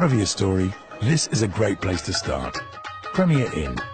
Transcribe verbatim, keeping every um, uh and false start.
of your story, this is a great place to start. Premier Inn.